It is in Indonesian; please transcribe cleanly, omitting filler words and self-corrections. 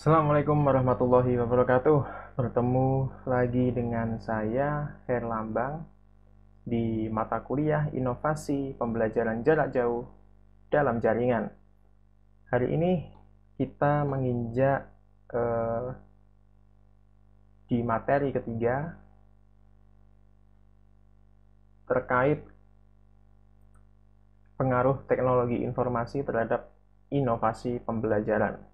Assalamualaikum warahmatullahi wabarakatuh. Bertemu lagi dengan saya, Herlambang, di mata kuliah Inovasi Pembelajaran Jarak Jauh dalam Jaringan. Hari ini kita menginjak eh, di materi ketiga terkait pengaruh teknologi informasi terhadap inovasi pembelajaran.